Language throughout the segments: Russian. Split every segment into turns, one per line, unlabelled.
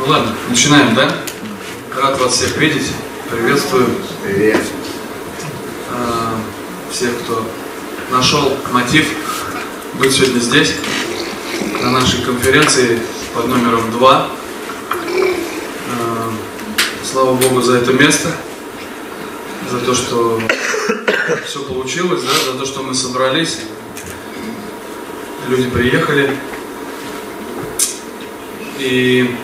Ну ладно, начинаем, да? Рад вас всех видеть. Приветствую.
Привет.
Всех, кто нашел мотив быть сегодня здесь, на нашей конференции под номером 2. Слава Богу за это место, за то, что все получилось, да? За то, что мы собрались, люди приехали. И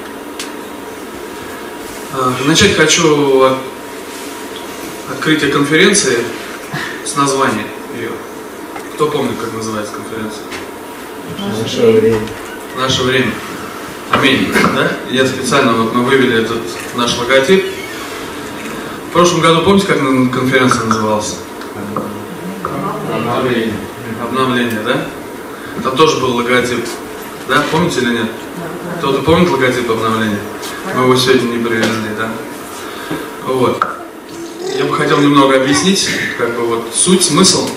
начать хочу от открытия конференции с названия ее. Кто помнит, как называется конференция?
Наше время.
Наше время. Аминь. Да? Я специально, вот мы вывели этот наш логотип. В прошлом году, помните, как конференция называлась?
Обновление.
Обновление, да? Там тоже был логотип. Да? Помните или нет? Кто-то помнит логотип обновления? Мы его сегодня не привезли, да? Вот. Я бы хотел немного объяснить, как бы вот суть, смысл.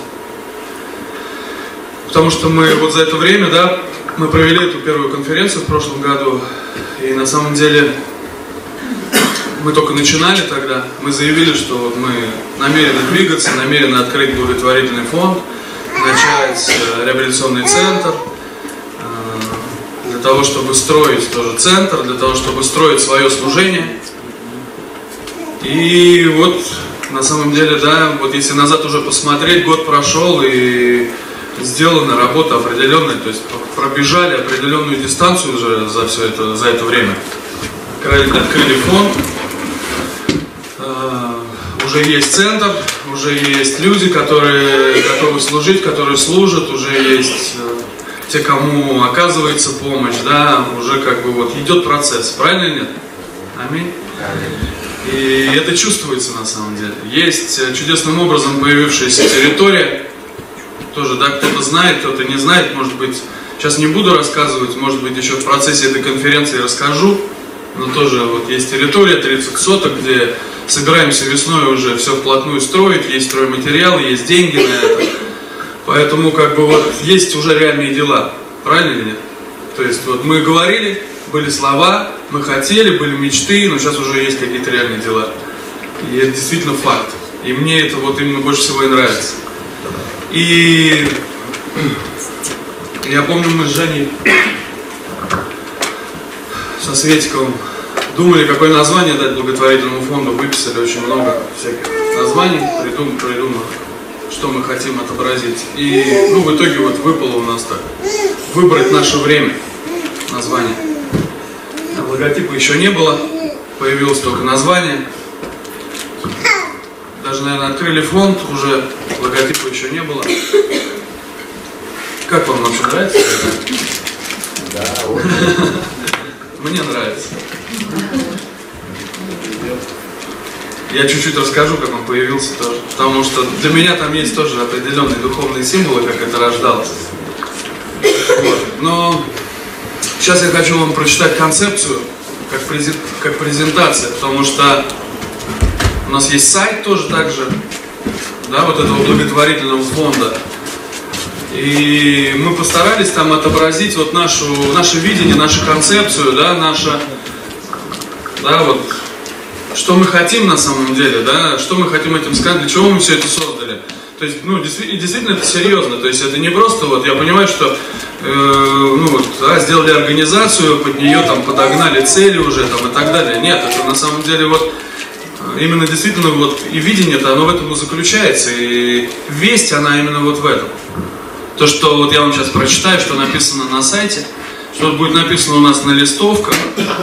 Потому что мы вот за это время, да, мы провели эту первую конференцию в прошлом году. И на самом деле мы только начинали тогда. Мы заявили, что вот мы намерены двигаться, намерены открыть благотворительный фонд, начать реабилитационный центр, для того, чтобы строить тоже центр, для того, чтобы строить свое служение. И вот на самом деле, да, вот если назад уже посмотреть, год прошел и сделана работа определенная, то есть пробежали определенную дистанцию уже за это время. Открыли фонд, уже есть центр, уже есть люди, которые готовы служить, которые служат, уже есть те, кому оказывается помощь, да, уже как бы вот идет процесс, правильно или нет? Аминь. И это чувствуется на самом деле. Есть чудесным образом появившаяся территория, тоже, да, кто-то знает, кто-то не знает, может быть, сейчас не буду рассказывать, может быть, еще в процессе этой конференции расскажу, но тоже вот есть территория, 30 соток, где собираемся весной уже все вплотную строить, есть стройматериалы, есть деньги на это. Поэтому как бы вот есть уже реальные дела, правильно или нет? То есть вот мы говорили, были слова, мы хотели, были мечты, но сейчас уже есть какие-то реальные дела. И это действительно факт. И мне это вот именно больше всего и нравится. И я помню, мы с Женей, со Светиковым думали, какое название дать благотворительному фонду, выписали очень много всяких названий, придумали, что мы хотим отобразить. И ну, в итоге вот выпало у нас так. Выбрать наше время. Название. Логотипа еще не было. Появилось только название. Даже, наверное, открыли фонд, уже логотипа еще не было. Как вам вообще нравится?
Да,
Мне нравится. Я чуть-чуть расскажу, как он появился тоже. Потому что для меня там есть тоже определенные духовные символы, как это рождалось. Вот. Но сейчас я хочу вам прочитать концепцию, как презентация, потому что у нас есть сайт тоже также, да, вот этого благотворительного фонда. И мы постарались там отобразить вот наше видение, нашу концепцию, да, да, вот, что мы хотим на самом деле, да, что мы хотим этим сказать, для чего мы все это создали. То есть, ну, действительно это серьезно, то есть это не просто вот, я понимаю, что, ну, вот, да, сделали организацию, под нее там подогнали цели уже там и так далее. Нет, это на самом деле вот, именно действительно вот, и видение-то, оно в этом и заключается, и весть, она именно вот в этом. То, что вот я вам сейчас прочитаю, что написано на сайте, что будет написано у нас на листовках.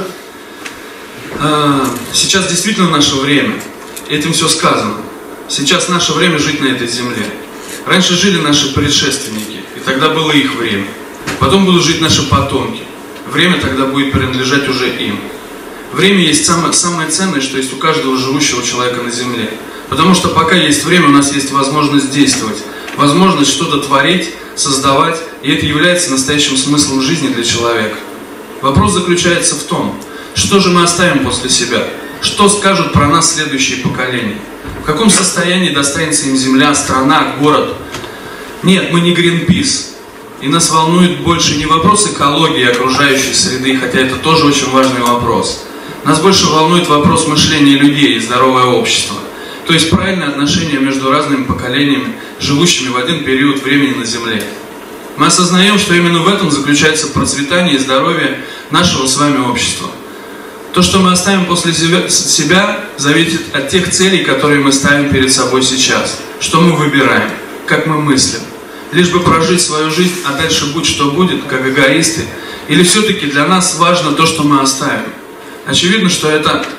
Сейчас действительно наше время, этим все сказано. Сейчас наше время жить на этой земле. Раньше жили наши предшественники, и тогда было их время. Потом будут жить наши потомки. Время тогда будет принадлежать уже им. Время есть самое ценное, что есть у каждого живущего человека на земле. Потому что пока есть время, у нас есть возможность действовать, возможность что-то творить, создавать, и это является настоящим смыслом жизни для человека. Вопрос заключается в том, что же мы оставим после себя, что скажут про нас следующие поколения, в каком состоянии достанется им земля, страна, город. Нет, мы не Greenpeace, и нас волнует больше не вопрос экологии и окружающей среды, хотя это тоже очень важный вопрос, Нас больше волнует вопрос мышления людей и здоровое общество. То есть правильное отношение между разными поколениями, живущими в один период времени на Земле. Мы осознаем, что именно в этом заключается процветание и здоровье нашего с вами общества. То, что мы оставим после себя, зависит от тех целей, которые мы ставим перед собой сейчас. Что мы выбираем, как мы мыслим. Лишь бы прожить свою жизнь, а дальше будь что будет, как эгоисты. Или все-таки для нас важно то, что мы оставим. Очевидно, что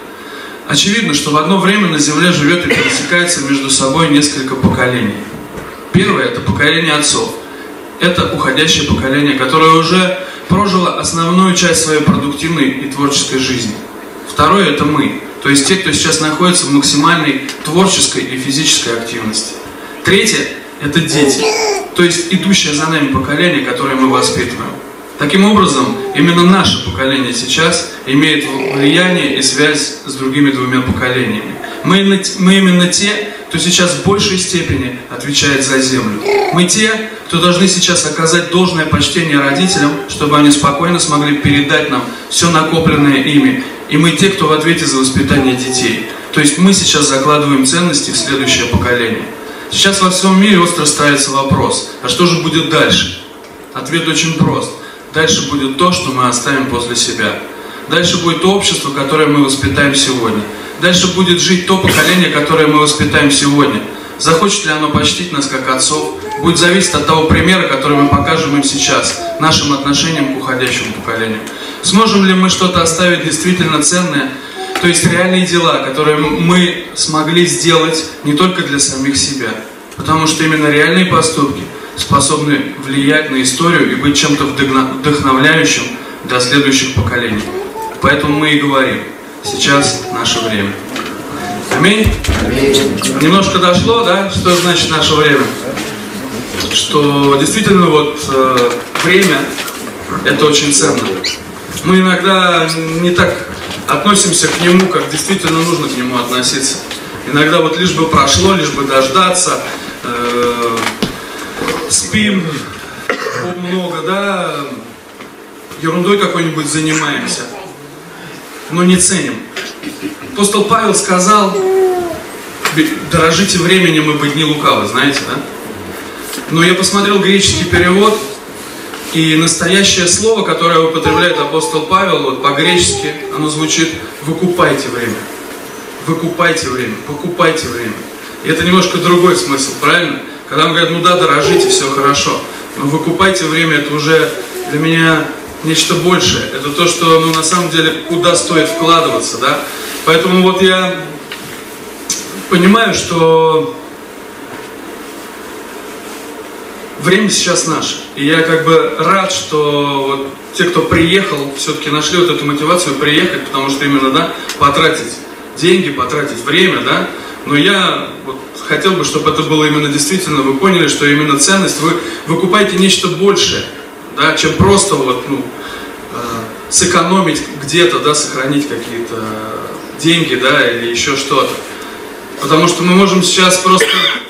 в одно время на Земле живет и пересекается между собой несколько поколений. Первое – это поколение отцов. Это уходящее поколение, которое уже прожило основную часть своей продуктивной и творческой жизни. Второе – это мы, то есть те, кто сейчас находится в максимальной творческой и физической активности. Третье – это дети, то есть идущее за нами поколение, которое мы воспитываем. Таким образом, именно наше поколение сейчас имеет влияние и связь с другими двумя поколениями. Мы именно те, кто сейчас в большей степени отвечает за Землю. Мы те, кто должны сейчас оказать должное почтение родителям, чтобы они спокойно смогли передать нам все накопленное ими. И мы те, кто в ответе за воспитание детей. То есть мы сейчас закладываем ценности в следующее поколение. Сейчас во всем мире остро ставится вопрос, а что же будет дальше? Ответ очень прост. Дальше будет то, что мы оставим после себя. Дальше будет то общество, которое мы воспитаем сегодня. Дальше будет жить то поколение, которое мы воспитаем сегодня. Захочет ли оно почтить нас как отцов, будет зависеть от того примера, который мы покажем им сейчас, нашим отношениям к уходящему поколению. Сможем ли мы что-то оставить действительно ценное, то есть реальные дела, которые мы смогли сделать не только для самих себя, потому что именно реальные поступки способны влиять на историю и быть чем-то вдохновляющим для следующих поколений. Поэтому мы и говорим, сейчас наше время. Аминь? Немножко дошло, да, что значит наше время? Что действительно время это очень ценно. Мы иногда не так относимся к нему, как действительно нужно к нему относиться. Иногда лишь бы прошло, лишь бы дождаться, спим много, да, ерундой какой-нибудь занимаемся, но не ценим. Апостол Павел сказал, дорожите временем и быть не лукавы, знаете, да? Но я посмотрел греческий перевод, и настоящее слово, которое употребляет апостол Павел, по-гречески, оно звучит «выкупайте время». Выкупайте время, покупайте время. И это немножко другой смысл, правильно? Когда он говорит, дорожите, все хорошо. Но выкупайте время, это уже для меня нечто большее. Это то, что, на самом деле, куда стоит вкладываться, да? Поэтому я понимаю, что время сейчас наше. И я рад, что те, кто приехал, все-таки нашли эту мотивацию приехать, потому что именно, да, потратить деньги, потратить время, да. Но я хотел бы, чтобы это было именно действительно, вы поняли, что именно ценность, вы выкупаете нечто большее, да, чем просто сэкономить где-то, да, сохранить какие-то деньги, да, или еще что-то. Потому что мы можем сейчас просто...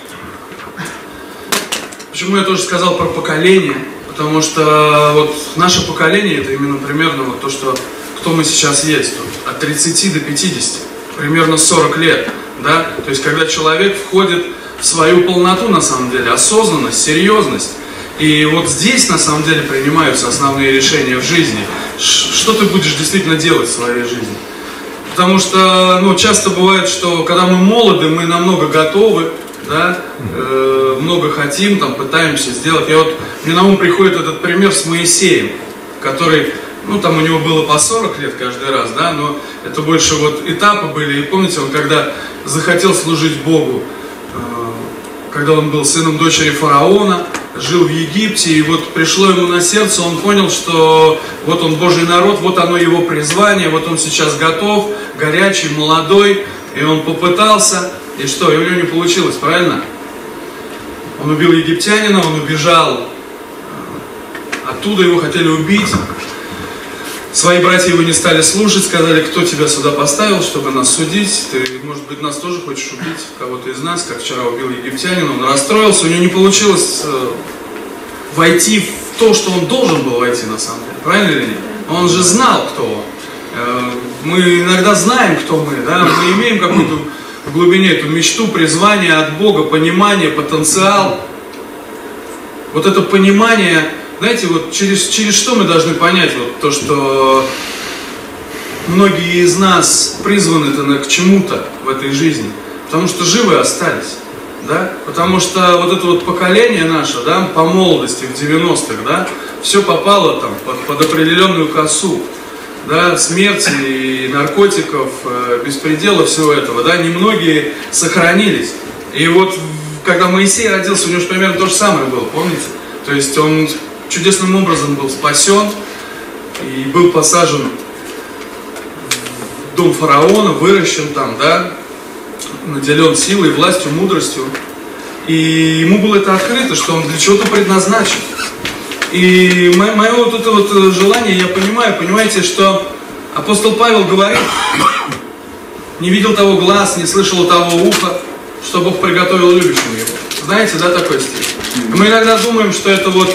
Почему я тоже сказал про поколение? Потому что наше поколение, это именно примерно то, что кто мы сейчас есть, от 30 до 50, примерно 40 лет, да? То есть когда человек входит в свою полноту, на самом деле, осознанность, серьезность. И здесь, на самом деле, принимаются основные решения в жизни. Что ты будешь действительно делать в своей жизни? Потому что, часто бывает, что когда мы молоды, мы намного готовы, да, много хотим, пытаемся сделать. Мне на ум приходит этот пример с Моисеем, который, у него было по 40 лет каждый раз, да, но это больше этапы были. И помните, он когда захотел служить Богу, когда он был сыном дочери фараона, жил в Египте, и пришло ему на сердце, он понял, что он Божий народ, оно его призвание, он сейчас готов, горячий, молодой, и он попытался, и что, и у него не получилось, правильно? Он убил египтянина, он убежал, оттуда его хотели убить, свои братья его не стали слушать, сказали, кто тебя сюда поставил, чтобы нас судить, ты, может быть, нас тоже хочешь убить, кого-то из нас, как вчера убил египтянина, он расстроился, у него не получилось войти в то, что он должен был войти на самом деле, правильно или нет? Он же знал, кто он. Мы иногда знаем, кто мы, да? Мы имеем какую-то в глубине эту мечту, призвание от Бога, понимание, потенциал. Вот это понимание, знаете, вот через что мы должны понять вот то, что многие из нас призваны к чему-то в этой жизни, потому что живы остались, да? Потому что вот это вот поколение наше, да, по молодости в 90-х, да, все попало там под определенную косу, да, смерти и наркотиков, беспредела, всего этого, да, немногие сохранились. И вот когда Моисей родился, у него же примерно то же самое было, помните? То есть он чудесным образом был спасен и был посажен в дом фараона, выращен там, да, наделен силой, властью, мудростью. И ему было это открыто, что он для чего-то предназначен. И мое вот это вот желание, я понимаю, понимаете, что апостол Павел говорит: не видел того глаз, не слышал того уха, что Бог приготовил любящим его. Знаете, да, такой стих? Мы иногда думаем, что это вот,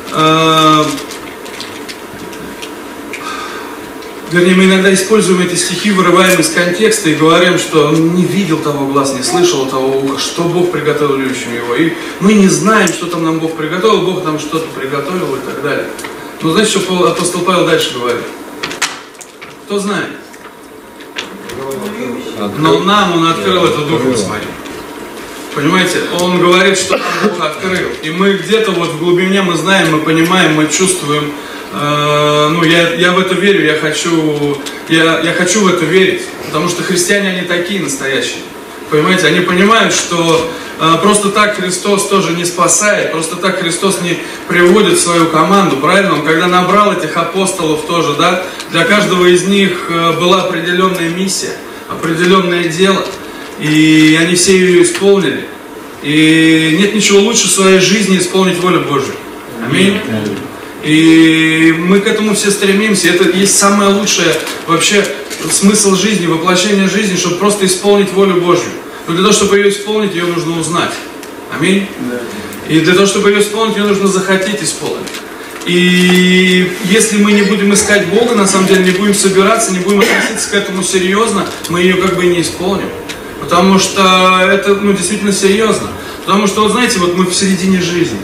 вернее, мы иногда используем эти стихи, вырываем из контекста и говорим, что он не видел того глаз, не слышал того уха, что Бог приготовил любящим его. И мы не знаем, что там нам Бог приготовил, Бог нам что-то приготовил и так далее. Но знаете, что апостол Павел дальше говорит? Кто знает? Но нам Он открыл это Духом Своим. Понимаете? Он говорит, что нам Бог открыл. И мы где-то вот в глубине мы знаем, мы понимаем, мы чувствуем. Я в это верю, я хочу в это верить. Потому что христиане, они такие настоящие. Понимаете? Они понимают, что просто так Христос тоже не спасает, просто так Христос не приводит свою команду, правильно? Он когда набрал этих апостолов тоже, да, для каждого из них была определенная миссия, определенное дело, и они все ее исполнили. И нет ничего лучше в своей жизни исполнить волю Божию. Аминь. И мы к этому все стремимся. Это есть самое лучшее вообще смысл жизни, воплощение жизни, чтобы просто исполнить волю Божью. Но для того, чтобы ее исполнить, ее нужно узнать. Аминь. И для того, чтобы ее исполнить, ее нужно захотеть исполнить. И если мы не будем искать Бога, на самом деле, не будем собираться, не будем относиться к этому серьезно, мы ее как бы не исполним. Потому что это действительно серьезно. Потому что, вот знаете, вот мы в середине жизни.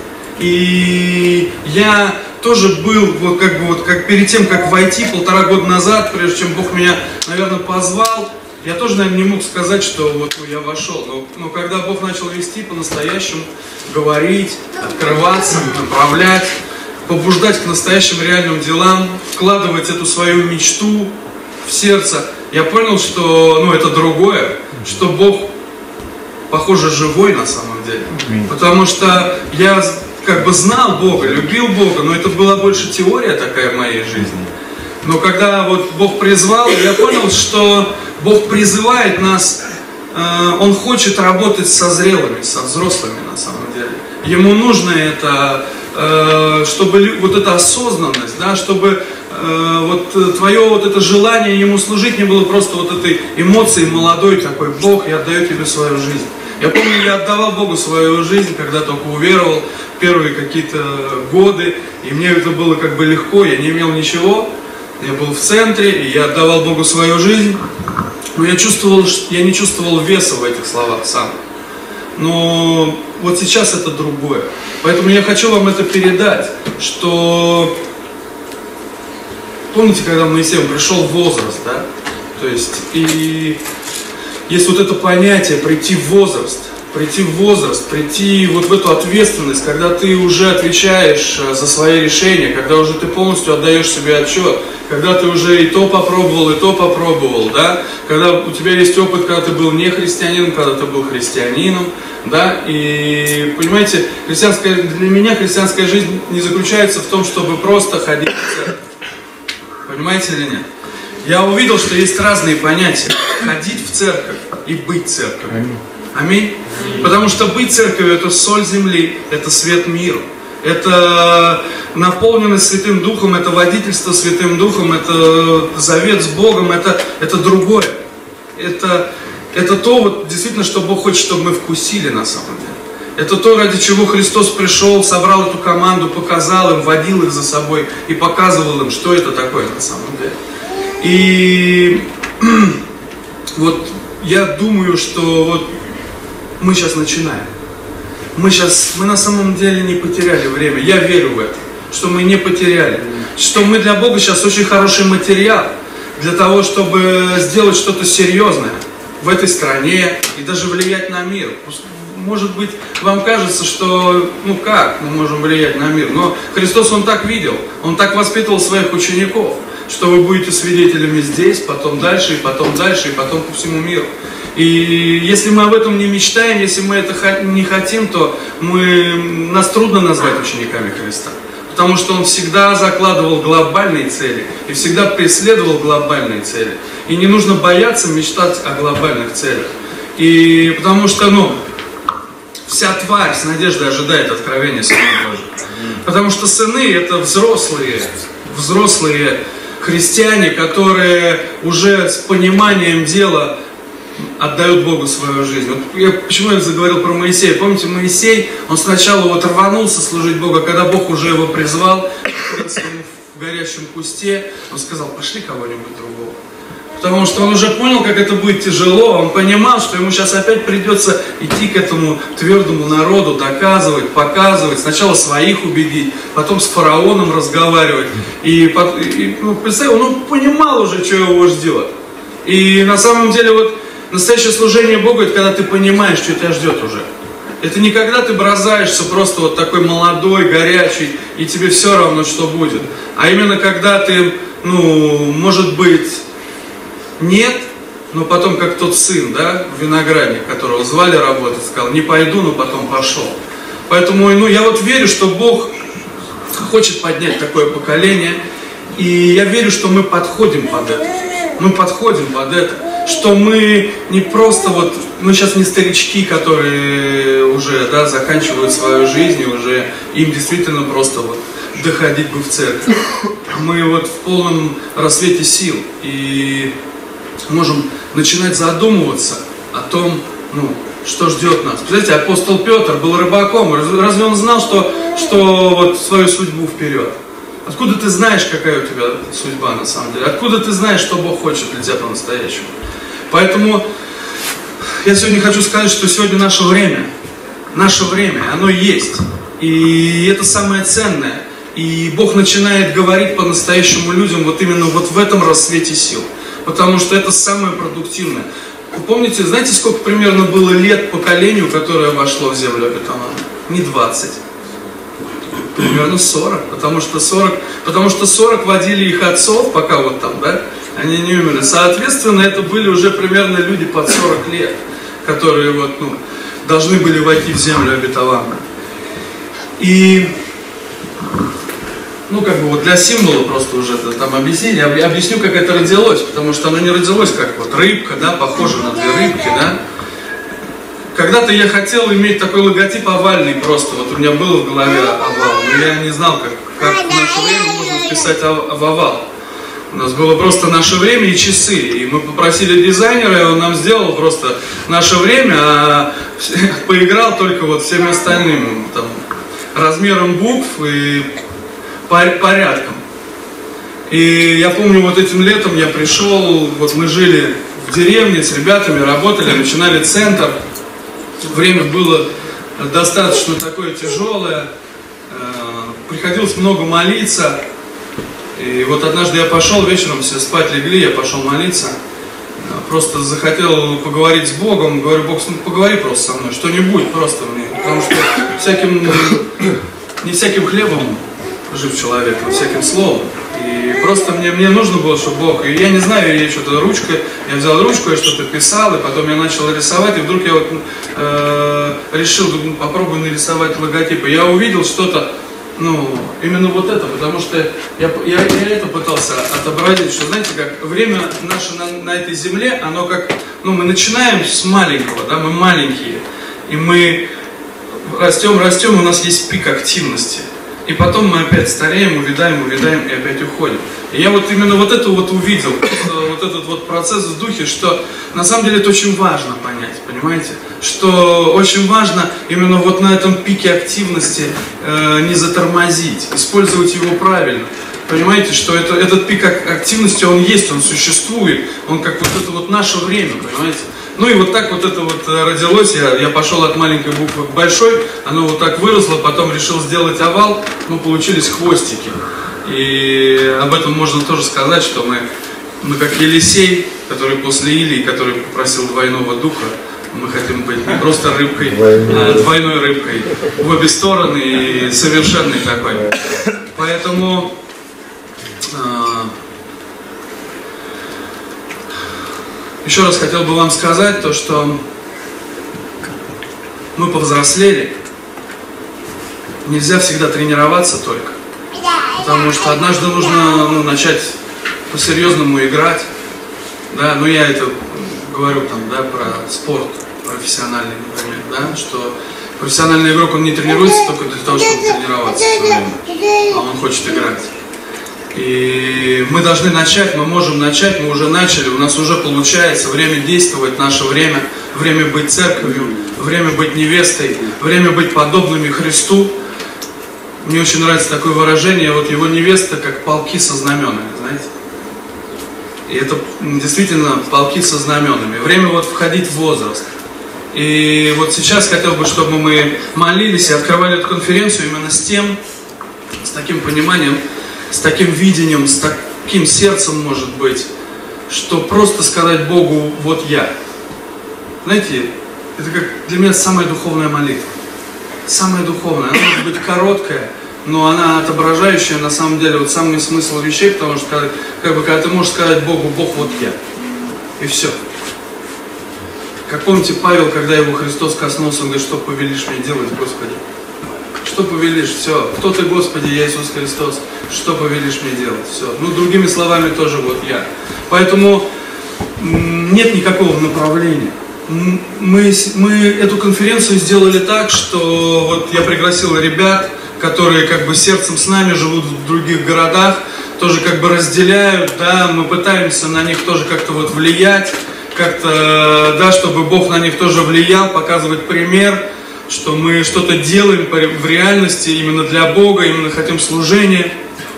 И я тоже был, как перед тем, как войти 1,5 года назад, прежде чем Бог меня, наверное, позвал, я тоже, наверное, не мог сказать, что вот я вошел. Но когда Бог начал вести по-настоящему, говорить, открываться, направлять, побуждать к настоящим реальным делам, вкладывать эту свою мечту в сердце, я понял, что это другое, что Бог, похоже, живой на самом деле. Потому что я как бы знал Бога, любил Бога, но это была больше теория такая в моей жизни. Но когда вот Бог призвал, я понял, что Бог призывает нас, Он хочет работать со зрелыми, со взрослыми на самом деле. Ему нужно это, чтобы вот эта осознанность, да, чтобы вот твое вот это желание Ему служить не было просто вот этой эмоцией молодой такой: Бог, я отдаю Тебе свою жизнь. Я помню, я отдавал Богу свою жизнь, когда только уверовал, первые какие-то годы, и мне это было как бы легко, я не имел ничего, я был в центре, и я отдавал Богу свою жизнь, но я не чувствовал веса в этих словах сам. Но вот сейчас это другое. Поэтому я хочу вам это передать, что помните, когда Моисей пришел в возраст, да? То есть, и есть вот это понятие прийти в возраст, прийти вот в эту ответственность, когда ты уже отвечаешь за свои решения, когда уже ты полностью отдаешь себе отчет, когда ты уже и то попробовал, да, когда у тебя есть опыт, когда ты был не христианином, когда ты был христианином, да, и понимаете, для меня христианская жизнь не заключается в том, чтобы просто ходить в церковь, понимаете или нет? Я увидел, что есть разные понятия: ходить в церковь и быть церковью. Аминь. Потому что быть церковью — это соль земли, это свет миру, это наполненность Святым Духом, это водительство Святым Духом, это завет с Богом, это другое. Это то, вот, действительно, что Бог хочет, чтобы мы вкусили на самом деле. Это то, ради чего Христос пришел, собрал эту команду, показал им, водил их за собой и показывал им, что это такое на самом деле. И вот я думаю, что вот мы сейчас начинаем. Мы на самом деле не потеряли время. Я верю в это, что мы не потеряли. Что мы для Бога сейчас очень хороший материал для того, чтобы сделать что-то серьезное в этой стране и даже влиять на мир. Может быть, вам кажется, что, ну как мы можем влиять на мир? Но Христос, Он так видел, Он так воспитывал своих учеников, что вы будете свидетелями здесь, потом дальше, и потом дальше, и потом по всему миру. И если мы об этом не мечтаем, если мы это не хотим, то нас трудно назвать учениками Христа. Потому что Он всегда закладывал глобальные цели и всегда преследовал глобальные цели. И не нужно бояться мечтать о глобальных целях. И потому что, вся тварь с надеждой ожидает откровения Сына Божьего. Потому что сыны — это взрослые христиане, которые уже с пониманием дела отдают Богу свою жизнь. Почему я заговорил про Моисея? Помните, Моисей, он сначала рванулся служить Богу, когда Бог уже его призвал, в горящем кусте, он сказал: пошли кого-нибудь другого. Потому что он уже понял, как это будет тяжело, он понимал, что ему сейчас опять придется идти к этому твердому народу, доказывать, показывать, сначала своих убедить, потом с фараоном разговаривать. Представь, он понимал уже, что его ждет. И на самом деле настоящее служение Богу — это когда ты понимаешь, что тебя ждет уже. Это не когда ты бросаешься просто такой молодой, горячий, и тебе все равно, что будет. А именно когда ты, может быть, нет, но потом как тот сын, виноградник, которого звали работать, сказал: не пойду, но потом пошел. Поэтому, я верю, что Бог хочет поднять такое поколение, и я верю, что мы подходим под это. Мы подходим под это, что мы не просто мы сейчас не старички, которые уже, заканчивают свою жизнь, и уже им действительно просто доходить бы в церковь. Мы в полном рассвете сил, и можем начинать задумываться о том, что ждет нас. Представляете, апостол Петр был рыбаком. Разве он знал, что свою судьбу вперед? Откуда ты знаешь, какая у тебя судьба на самом деле? Откуда ты знаешь, что Бог хочет для тебя по-настоящему? Поэтому я сегодня хочу сказать, что сегодня наше время, оно есть. И это самое ценное. И Бог начинает говорить по-настоящему людям именно в этом рассвете сил. Потому что это самое продуктивное. Вы помните, знаете, сколько примерно было лет поколению, которое вошло в землю обетованную? Не 20. Примерно 40. Потому что 40 водили их отцов, пока они не умерли. Соответственно, это были уже примерно люди под 40 лет, которые должны были войти в землю обетованную. И для символа просто уже там объяснить. Я объясню, как это родилось, потому что оно не родилось как рыбка, похоже на две рыбки, Когда-то я хотел иметь такой логотип овальный просто, у меня было в голове овал, но я не знал, как в наше время можно вписать в овал. У нас было просто наше время и часы, и мы попросили дизайнера, и он нам сделал просто наше время, а поиграл только всеми остальными, размером букв и порядком. И я помню, этим летом я пришел, мы жили в деревне с ребятами, работали, начинали центр. Время было достаточно такое тяжелое, приходилось много молиться. И однажды я пошел, вечером все спать легли, я пошел молиться. Просто захотел поговорить с Богом, говорю: Бог, поговори просто со мной, что-нибудь просто мне. Потому что не всяким хлебом жив человек, но всяким словом. И просто мне нужно было, чтобы Бог, и я не знаю, я что-то ручкой, я взял ручку, я что-то писал, и потом я начал рисовать, и вдруг я решил, попробую нарисовать логотип. И я увидел что-то, именно это, потому что я это пытался отобразить, что, знаете, как время наше на этой земле, оно как, мы начинаем с маленького, мы маленькие, и мы растем, у нас есть пик активности. И потом мы опять стареем, увядаем и опять уходим. И я именно это увидел, этот процесс в духе, что на самом деле это очень важно понять, понимаете? Что очень важно именно на этом пике активности не затормозить, использовать его правильно. Понимаете, что этот пик активности, он есть, он существует, он как вот это вот наше время, понимаете? Ну и вот так вот это вот родилось, я пошел от маленькой буквы к большой, оно вот так выросло, потом решил сделать овал, ну получились хвостики. И об этом можно тоже сказать, что мы как Елисей, который после Илии, который попросил двойного духа, мы хотим быть не просто рыбкой, а двойной рыбкой в обе стороны и совершенной такой. Поэтому еще раз хотел бы вам сказать то, что мы повзрослели. Нельзя всегда тренироваться только, потому что однажды нужно начать по-серьезному играть. Да, ну я это говорю там, да, про спорт профессиональный, например, да, что профессиональный игрок, он не тренируется только для того, чтобы тренироваться, а он хочет играть. И мы должны начать, мы можем начать, мы уже начали, у нас уже получается, время действовать, наше время, время быть церковью, время быть невестой, время быть подобными Христу. Мне очень нравится такое выражение, вот его невеста как полки со знаменами, знаете. И это действительно полки со знаменами. Время вот входить в возраст. И вот сейчас хотел бы, чтобы мы молились и открывали эту конференцию именно с таким пониманием, с таким видением, с таким сердцем, может быть, что просто сказать Богу: вот я. Знаете, это как для меня самая духовная молитва. Самая духовная. Она может быть короткая, но она отображающая на самом деле вот самый смысл вещей, потому что когда ты можешь сказать Богу: Бог, вот я. И все. Как помните, Павел, когда его Христос коснулся, он говорит: что повелишь мне делать, Господи? Что повелишь? Все. Кто ты, Господи? Я Иисус Христос. Что повелишь мне делать? Все. Ну, другими словами, тоже вот я. Поэтому нет никакого направления. Мы эту конференцию сделали так, что вот я пригласил ребят, которые как бы сердцем с нами живут в других городах, тоже как бы разделяют, да, мы пытаемся на них тоже как-то вот влиять, как-то, да, чтобы Бог на них тоже влиял, показывать пример, что мы что-то делаем в реальности именно для Бога, именно хотим служения.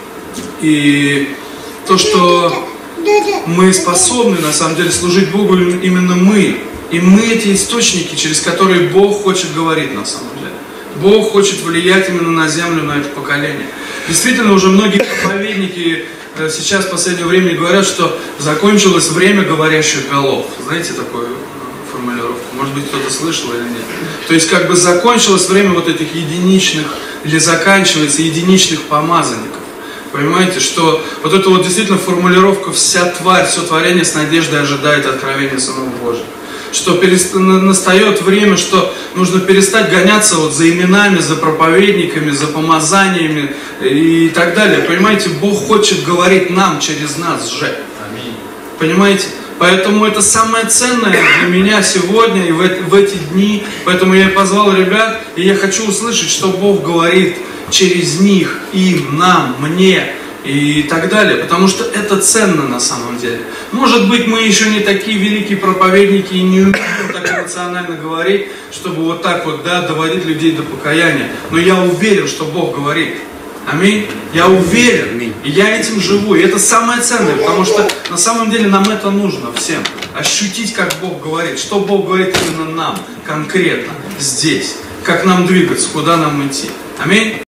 И то, что мы способны на самом деле служить Богу, именно мы. И мы эти источники, через которые Бог хочет говорить на самом деле. Бог хочет влиять именно на землю, на это поколение. Действительно, уже многие проповедники сейчас в последнее время говорят, что закончилось время говорящих голов. Знаете такую формулировку? Может быть, кто-то слышал или нет. То есть, как бы закончилось время вот этих единичных, или заканчивается единичных помазанников. Понимаете, что вот это вот действительно формулировка «вся тварь, все творение с надеждой ожидает откровения Сынов Божьих». Что настает время, что нужно перестать гоняться вот за именами, за проповедниками, за помазаниями и так далее. Понимаете, Бог хочет говорить нам через нас же. Аминь. Понимаете? Поэтому это самое ценное для меня сегодня и в эти дни. Поэтому я и позвал ребят, и я хочу услышать, что Бог говорит через них, им, нам, мне и так далее. Потому что это ценно на самом деле. Может быть, мы еще не такие великие проповедники и не умеем так эмоционально говорить, чтобы вот так вот, да, доводить людей до покаяния. Но я уверен, что Бог говорит. Аминь. Я уверен. И я этим живу. И это самое ценное, потому что на самом деле нам это нужно всем. Ощутить, как Бог говорит. Что Бог говорит именно нам, конкретно, здесь. Как нам двигаться, куда нам идти. Аминь.